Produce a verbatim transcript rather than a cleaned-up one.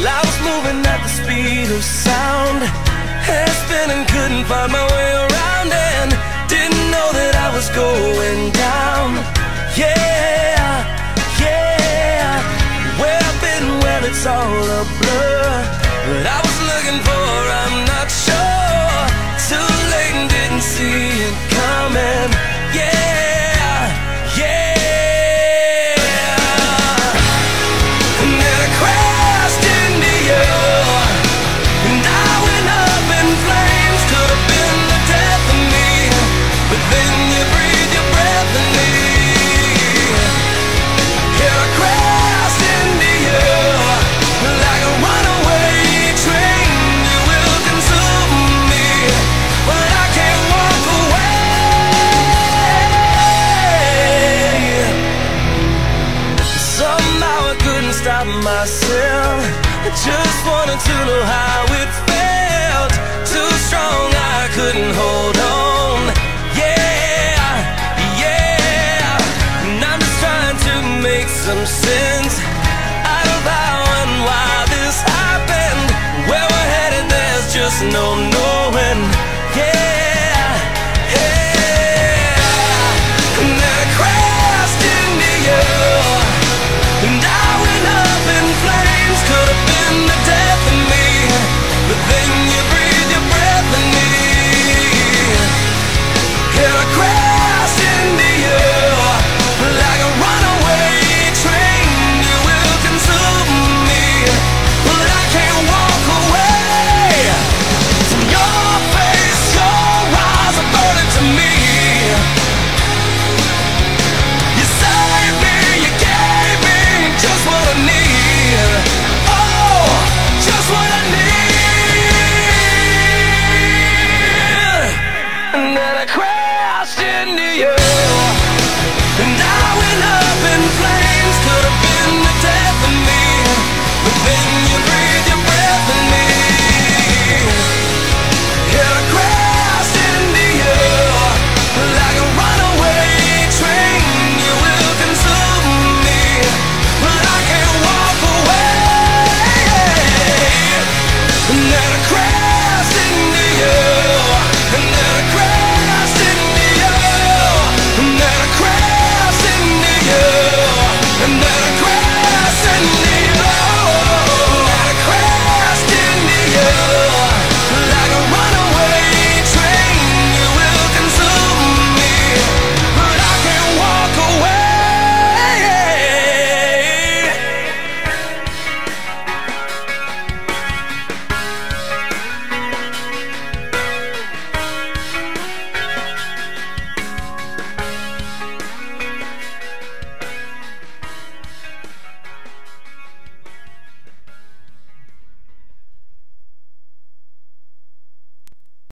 Well, I was moving at the speed of sound, head spinning, couldn't find my way around, and didn't know that I was going down. Yeah, yeah. Where I've been, well, it's all a blur. What I was looking for, I'm not sure. Too late and didn't see it coming. Yeah, yeah. And then I crashed into you, and I went up in flames. Could have been the death of me, but then you breathed your breath in me. And I crashed into you like a runaway train. You will consume me, but I can't walk away. Somehow I couldn't stop myself. I just wanted to know how it felt. Too strong, I couldn't hold on. Yeah, yeah. And I'm just trying to make some sense out of how and why this happened. Where we're headed, there's just no